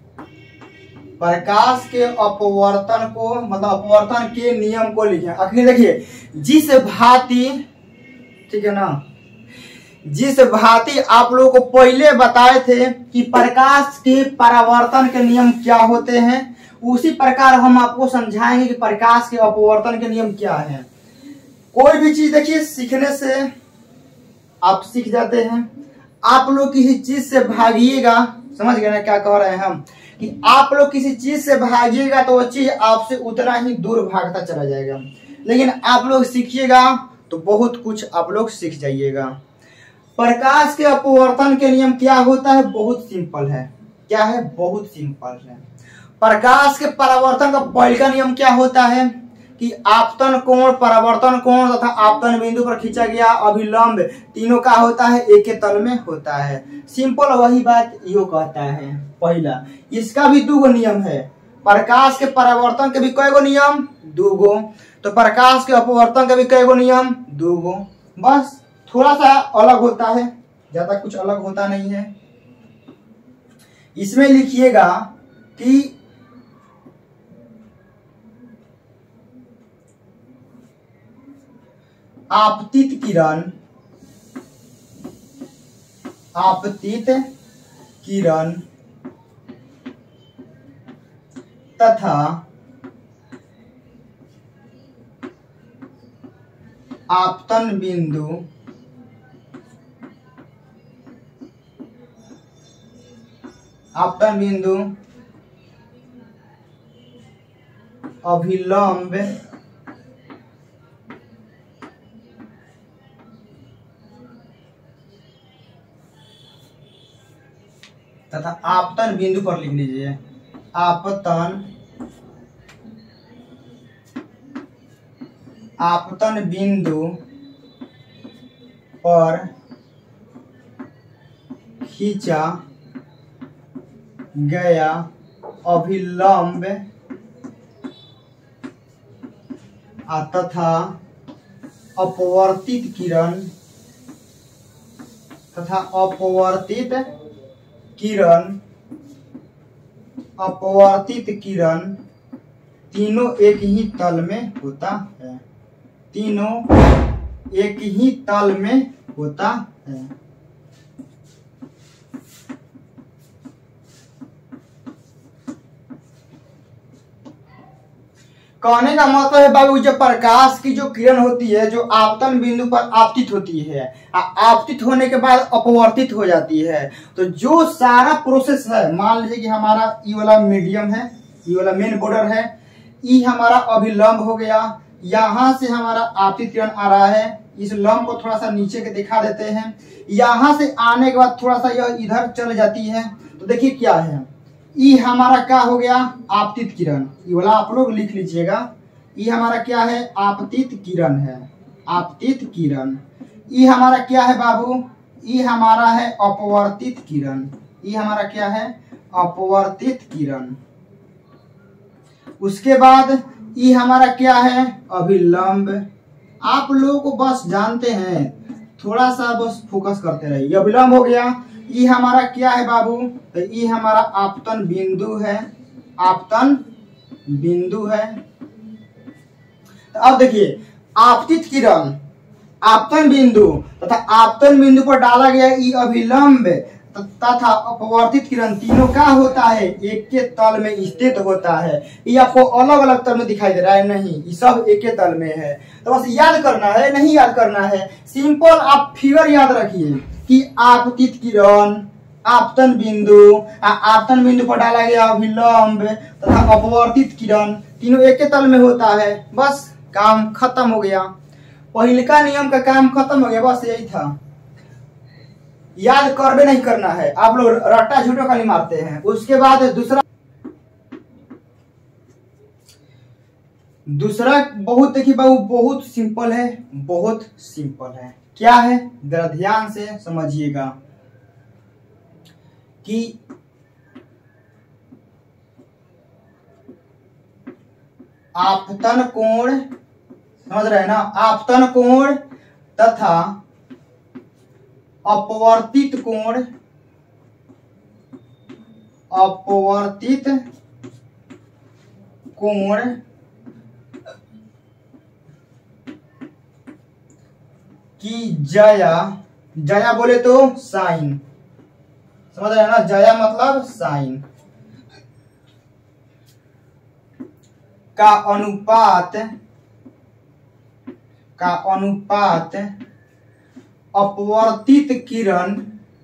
प्रकाश के अपवर्तन को, मतलब अपवर्तन के नियम को लिखें। आखिर देखिए, जिस भांति, ठीक है ना, जिस भांति आप लोगों को पहले बताए थे कि प्रकाश के परावर्तन के नियम क्या होते हैं, उसी प्रकार हम आपको समझाएंगे कि प्रकाश के अपवर्तन के नियम क्या है। कोई भी चीज देखिए, सीखने से आप सीख जाते हैं। आप लोग किसी चीज से भागिएगा, समझ गए ना क्या कह रहे हैं हम, कि आप लोग किसी चीज से भागिएगा तो वो चीज आपसे उतना ही दूर भागता चला जाएगा। लेकिन आप लोग सीखिएगा तो बहुत कुछ आप लोग सीख जाइएगा। प्रकाश के अपवर्तन के नियम क्या होता है, बहुत सिंपल है। क्या है, बहुत सिंपल है। प्रकाश के परावर्तन का पहला नियम क्या होता है कि आपतन कोण, परावर्तन कोण तथा आपतन बिंदु पर खींचा गया अभिलंब तीनों का होता है, एक के तल में होता है। सिंपल वही बात यो कहता है। पहला, इसका भी 2 नियम है। प्रकाश के परावर्तन के भी कई गो नियम, 2। तो प्रकाश के अपवर्तन के भी कई गो नियम, 2। बस थोड़ा सा अलग होता है, ज्यादा कुछ अलग होता नहीं है। इसमें लिखिएगा कि आपतित किरण आपतित किरण तथा आपतन बिंदु अभिलंब तथा आपतन बिंदु पर लिख लीजिए, आपतन बिंदु पर खींचा गया अभिलंब तथा अपवर्तित किरण तीनों एक ही तल में होता है। कहने का मतलब है बाबू, जो प्रकाश की जो किरण होती है, जो आपतन बिंदु पर आपतित होती है, आपतित होने के बाद अपवर्तित हो जाती है, तो जो सारा प्रोसेस है, मान लीजिए कि हमारा ई वाला मीडियम है, ई वाला मेन बॉर्डर है, ई हमारा अभिलंब हो गया, यहां से हमारा आपतित किरण आ रहा है, इस लंब को थोड़ा सा नीचे के दिखा देते हैं, यहां से आने के बाद थोड़ा सा यह इधर चल जाती है, तो देखिए क्या है, ई हमारा क्या हो गया, आपतित किरण, ये वाला आप लोग लिख लीजिएगा, ई हमारा क्या है, आपतित किरण है, आपतित किरण। ई हमारा क्या है बाबू, ई हमारा है अपवर्तित किरण, ई हमारा क्या है, अपवर्तित किरण। उसके बाद ई हमारा क्या है, अभिलंब। आप लोगों को बस जानते हैं, थोड़ा सा बस फोकस करते रहिए। अभिलंब हो गया। ई हमारा क्या है बाबू, तो ई हमारा आपतन बिंदु है, आपतन बिंदु है। तो अब देखिए, आपतित किरण, आपतन बिंदु तथा आपतन बिंदु पर डाला गया ई अभिलंब तथा अपवर्तित किरण, तीनों क्या होता है, एक के तल में स्थित होता है। ये आपको अलग अलग तल में दिखाई दे रहा है, नहीं, ये सब एक के तल में है। तो बस याद करना है, नहीं याद करना है, सिंपल आप फिगर याद रखिए कि आपतित किरण, आपतन बिंदु पर डाला गया अभिलंब तथा अपवर्तित किरण, तीनों एक के तल में होता है। बस काम खत्म हो गया, पहिलका नियम का काम खत्म हो गया, बस यही था। याद करबे नहीं करना है, आप लोग रट्टा झूठो खाली मारते हैं। उसके बाद दूसरा बहुत देखिए बाबू, बहुत सिंपल है, बहुत सिंपल है। क्या है, जरा ध्यान से समझिएगा कि आपतन कोण, समझ रहे हैं ना, आपतन कोण तथा अपवर्तित कोण की जया बोले तो साइन, समझ रहे हैं ना, जया मतलब साइन का अनुपात अपवर्तित किरण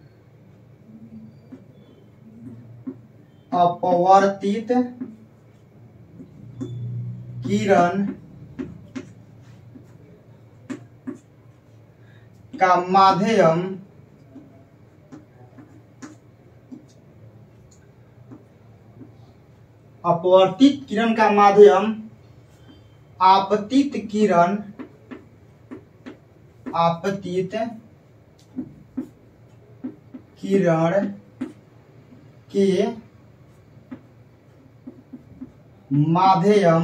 का माध्यम अपवर्तित किरण का माध्यम आपतित किरण के माध्यम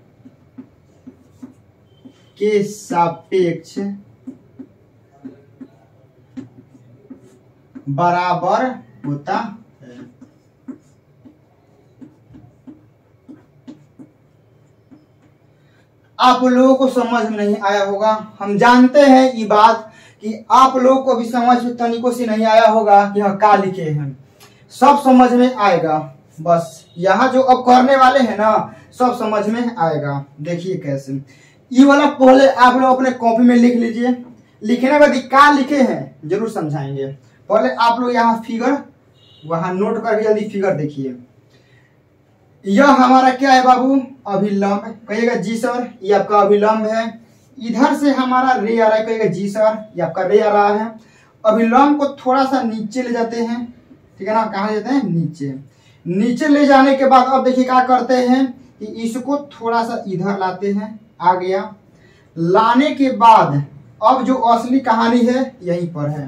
के सापेक्ष बराबर होता है। आप लोगों को समझ में नहीं आया होगा, हम जानते हैं ये बात कि आप लोग को भी समझ में तनिको से नहीं आया होगा कि हाँ क्या लिखे हैं, सब समझ में आएगा। बस यहाँ जो अब करने वाले हैं ना सब समझ में आएगा। देखिए कैसे, ये वाला पहले आप लोग अपने कॉपी में लिख लीजिए, लिखने के बाद क्या लिखे हैं जरूर समझाएंगे। पहले आप लोग यहाँ फिगर वहां नोट करके जल्दी फिगर देखिए। यह हमारा क्या है बाबू, अभिलंब। कहिएगा जी सर, ये आपका अभिलंब है। इधर से हमारा रे आ रहा है, कहिएगा जी सर, ये आपका रे आ रहा है। अभिलंब को थोड़ा सा नीचे ले जाते हैं, ठीक है ना, कहाँ ले जाते हैं, नीचे। नीचे ले जाने के बाद अब देखिए क्या करते हैं कि इसको थोड़ा सा इधर लाते हैं, आ गया। लाने के बाद अब जो असली कहानी है यहीं पर है।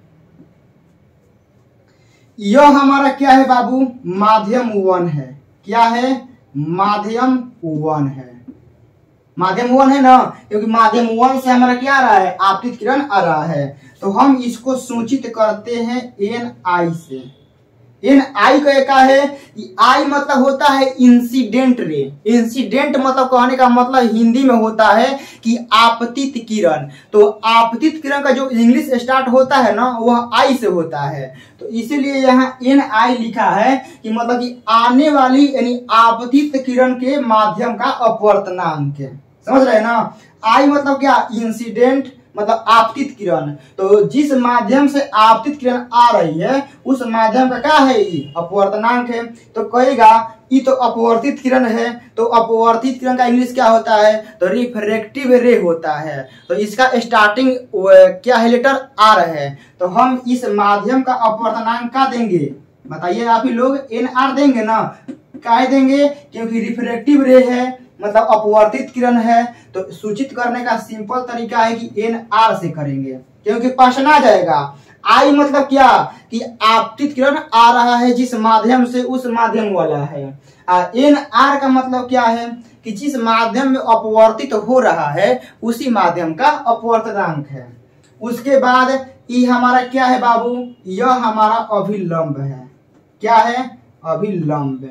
यह हमारा क्या है बाबू, माध्यम 1 है। क्या है, माध्यम 1 है। माध्यम 1 है ना, क्योंकि माध्यम 1 से हमारा क्या आ रहा है, आपतित किरण आ रहा है। तो हम इसको सूचित करते हैं NI से। NI का है कि I मतलब होता है इंसिडेंट रे। इंसिडेंट मतलब कहने का मतलब हिंदी में होता है कि आपतित किरण। तो आपतित किरण का जो इंग्लिश स्टार्ट होता है ना वह I से होता है। तो इसीलिए यहाँ NI लिखा है कि मतलब कि आने वाली यानी आपतित किरण के माध्यम का अपवर्तनांक। समझ रहे हैं ना, I मतलब क्या, इंसिडेंट मतलब आपतित किरण। तो जिस माध्यम से आपतित किरण आ रही है उस माध्यम का क्या है, ये अपवर्तनांक है। तो कहेगा ये तो अपवर्तित किरण है, तो अपवर्तित किरण का इंग्लिश क्या होता है, तो रिफ्रैक्टिव रे होता है। तो इसका स्टार्टिंग क्या है, लेटर आर है। तो हम इस माध्यम का अपवर्तनांक क्या देंगे, बताइए आप ही लोग, NR देंगे ना। क्या देंगे, क्योंकि रिफ्रैक्टिव रे है मतलब अपवर्तित किरण है। तो सूचित करने का सिंपल तरीका है कि NR से करेंगे, क्योंकि पहचाना जाएगा। I मतलब क्या, कि आपतित किरण आ रहा है जिस माध्यम से उस माध्यम वाला है। NR का मतलब क्या है कि जिस माध्यम में अपवर्तित हो रहा है उसी माध्यम का अपवर्तनांक है। उसके बाद ये हमारा क्या है बाबू, यह हमारा अभिलंब है। क्या है, अभिलंब।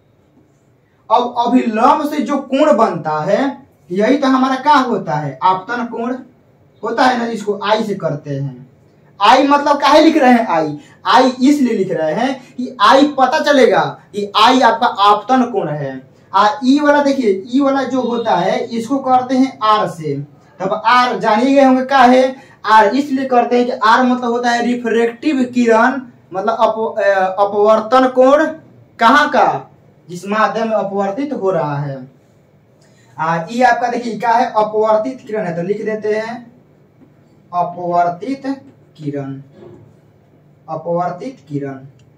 अब अभिलंब से जो कोण बनता है यही तो हमारा क्या होता है, आपतन कोण होता है ना, जिसको I से करते हैं। I मतलब काहे लिख रहे हैं, I इसलिए लिख रहे हैं कि I पता चलेगा कि I आपका आपतन कोण है। ई वाला देखिए, ई वाला जो होता है इसको करते हैं R से। तब R जानिए गए होंगे क्या है, R इसलिए करते हैं कि R मतलब होता है रिफ्रैक्टिव किरण, मतलब अपवर्तन कोण कहाँ का, जिस माध्यम में अपवर्तित हो रहा है। ये आपका देखिए क्या है, अपवर्तित किरण है। तो लिख देते हैं अपवर्तित किरण, अपवर्तित किरण।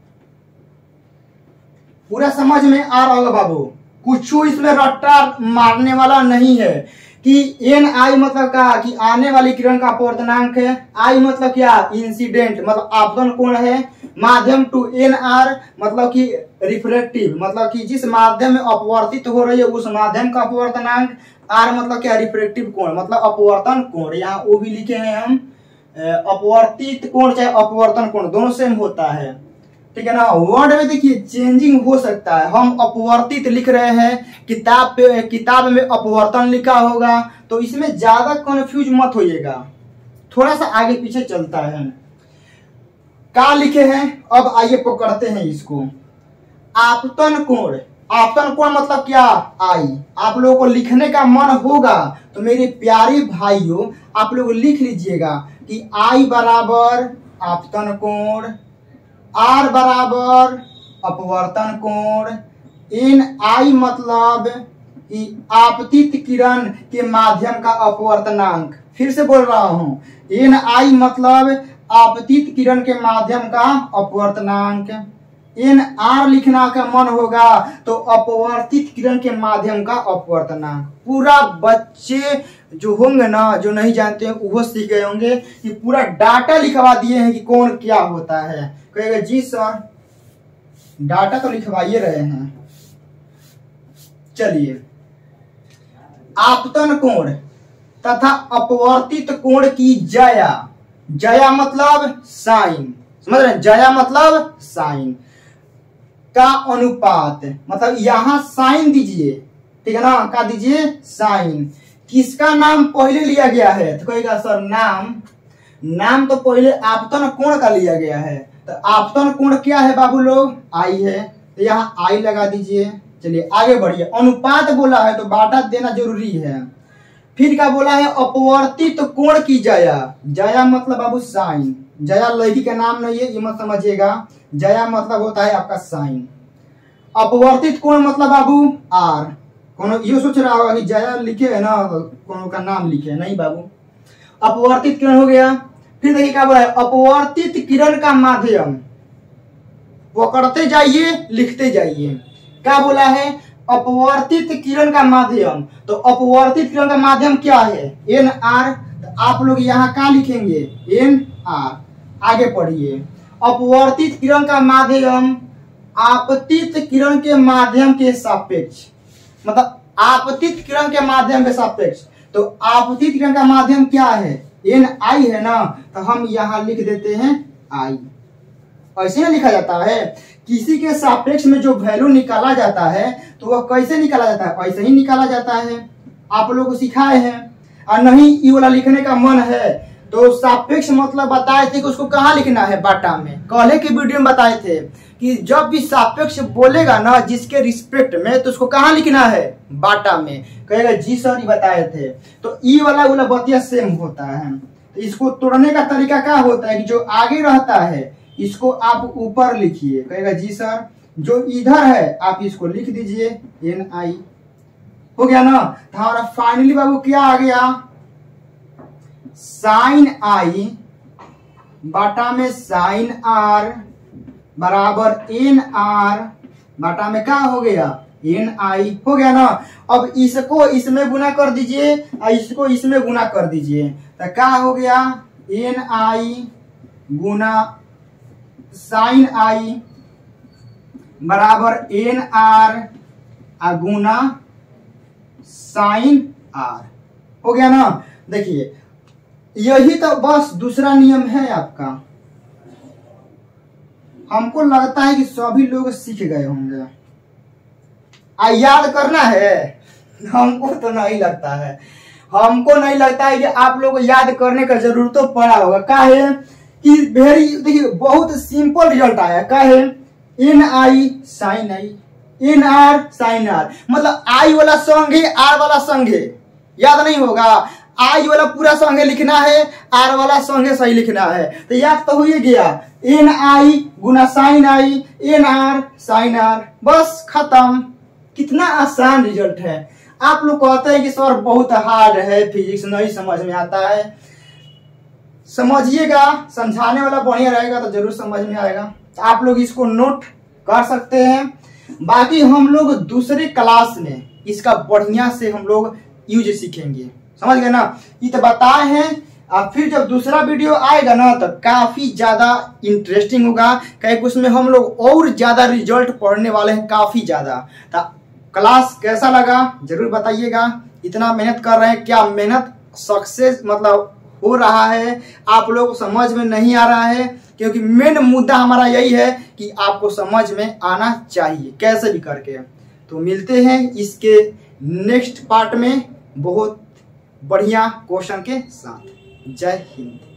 पूरा समझ में आ रहा होगा बाबू, कुछ इसमें रट्टा मारने वाला नहीं है। कि NI मतलब क्या, कि आने वाली किरण का अपवर्तनांक है। I मतलब क्या, इंसिडेंट मतलब आपतन कोण है। माध्यम टू NR मतलब कि रिफ्रैक्टिव मतलब कि जिस माध्यम में अपवर्तित हो रही है उस माध्यम का अपवर्तनांक। R मतलब क्या, रिफ्रैक्टिव कोण मतलब अपवर्तन कोण। यहाँ वो भी लिखे हैं हम, अपवर्तित कोण चाहे अपवर्तन कोण दोनों सेम होता है, ठीक है ना। वर्ड में देखिए चेंजिंग हो सकता है, हम अपवर्तित लिख रहे हैं, किताब में अपवर्तन लिखा होगा, तो इसमें ज्यादा कंफ्यूज मत होइएगा, थोड़ा सा आगे पीछे चलता है। क्या लिखे हैं, अब आइए पकड़ते हैं इसको। आपतन कोण, आपतन कोण मतलब क्या, I। आप लोगों को लिखने का मन होगा तो मेरे प्यारे भाइयों आप लोग लिख लीजिएगा कि I बराबर आपतन कोण, R बराबर अपवर्तन कोण, NI मतलब कि आपतित किरण के माध्यम का अपवर्तनांक। फिर से बोल रहा हूं, NI मतलब आपतित किरण के माध्यम का अपवर्तनांक। NR लिखना का मन होगा तो अपवर्तित किरण के माध्यम का अपवर्तनांक। पूरा बच्चे जो होंगे ना, जो नहीं जानते हैं वो सीख गए होंगे कि पूरा डाटा लिखवा दिए हैं कि कौन क्या होता है। कहेगा जी सर डाटा तो लिखवाइए रहे हैं। चलिए, आपतन कोण तथा अपवर्तित कोण की जया, जया मतलब साइन, समझ रहे हैं, जया मतलब साइन का अनुपात, मतलब यहां साइन दीजिए, ठीक है ना, क्या दीजिए, साइन। किसका नाम पहले लिया गया है, तो कहेगा सर नाम नाम तो पहले आपतन कोण का लिया गया है, तो आपतन कोण क्या है बाबू लोग, आई है, तो यहाँ आई लगा दीजिए। चलिए आगे बढ़िए। अनुपात बोला है तो बाटा देना जरूरी है। फिर क्या बोला है, अपवर्तित कोण की जया। जया मतलब बाबू साइन, जया लड़की का नाम नहीं है, ये मत समझिएगा। जया मतलब होता है आपका साइन। अपवर्तित कोण मतलब बाबू आर। कौन ये सोच रहा होगा कि जया लिखे है ना, कौन का नाम लिखे, नहीं बाबू, अपवर्तित किरण हो गया। फिर देखिए क्या बोला है, अपवर्तित किरण का माध्यम, पकड़ते जाइए लिखते जाइए। क्या बोला है, अपवर्तित किरण का माध्यम। तो अपवर्तित किरण का माध्यम क्या है, एन आर। तो आप लोग यहाँ क्या लिखेंगे, एन आर। आगे पढ़िए। अपवर्तित किरण का माध्यम आपतित किरण के माध्यम के सापेक्ष, मतलब आपतित किरण के माध्यम के सापेक्ष। तो आपतित किरण का माध्यम क्या है, एन आई है ना, तो हम यहाँ लिख देते हैं आई। ऐसे ही लिखा जाता है। किसी के सापेक्ष में जो वैल्यू निकाला जाता है तो वह कैसे निकाला जाता है, ऐसे ही निकाला जाता है। आप लोगों को सिखाए हैं। और नहीं ये वाला लिखने का मन है तो सापेक्ष मतलब बताए थे कि उसको कहाँ लिखना है, बाटा में। कल के वीडियो में बताए थे कि जब भी सापेक्ष बोलेगा ना जिसके रिस्पेक्ट में, तो उसको कहाँ लिखना है, बाटा में। कहेगा जी सर ये बताए थे। तो ई वाला बतिया सेम होता है। तो इसको तोड़ने का तरीका क्या होता है कि जो आगे रहता है इसको आप ऊपर लिखिए। कहेगा जी सर, जो इधर है आप इसको लिख दीजिए एन आई। हो गया ना। तो हमारा फाइनली बाबू क्या आ गया, साइन आई बाटा में साइन आर बराबर एन आर बाटा में क्या हो गया, एन आई। हो गया ना। अब इसको इसमें गुना कर दीजिए और इसको इसमें गुना कर दीजिए, तो क्या हो गया, एन आई गुना साइन आई बराबर एन आर गुना साइन आर। हो गया ना। देखिए यही तो बस दूसरा नियम है आपका। हमको लगता है कि सभी लोग सीख गए होंगे। याद करना है, हमको तो नहीं लगता है। हमको नहीं लगता है कि आप लोग को याद करने का जरूरत तो पड़ा होगा। क्या है कि वेरी, देखिए बहुत सिंपल रिजल्ट आया। क्या है, N I sine I, N R sine R. मतलब आई वाला संगे आर वाला संगे याद नहीं होगा। आई वाला पूरा संगे लिखना है, आर वाला संगे सही लिखना है। तो याद तो हो ही गया, एन आई गुना sine I, N R sine R, बस खत्म। कितना आसान रिजल्ट है। आप लोग कहते हैं कि सर बहुत हार्ड है, फिजिक्स नहीं समझ में आता है। समझिएगा, समझाने वाला बढ़िया रहेगा तो जरूर समझ में आएगा। तो आप लोग इसको नोट कर सकते हैं। बाकी हम लोग दूसरे क्लास में इसका बढ़िया से हम लोग यूज सीखेंगे। समझ गए ना। ये तो बताए हैं। और फिर जब दूसरा वीडियो आएगा ना तो काफी ज्यादा इंटरेस्टिंग होगा, क्योंकि उसमें हम लोग और ज्यादा रिजल्ट पढ़ने वाले हैं, काफी ज्यादा। तो क्लास कैसा लगा जरूर बताइएगा। इतना मेहनत कर रहे हैं, क्या मेहनत सक्सेस मतलब हो रहा है, आप लोग को समझ में नहीं आ रहा है। क्योंकि मेन मुद्दा हमारा यही है कि आपको समझ में आना चाहिए कैसे भी करके। तो मिलते हैं इसके नेक्स्ट पार्ट में बहुत बढ़िया क्वेश्चन के साथ। जय हिंद।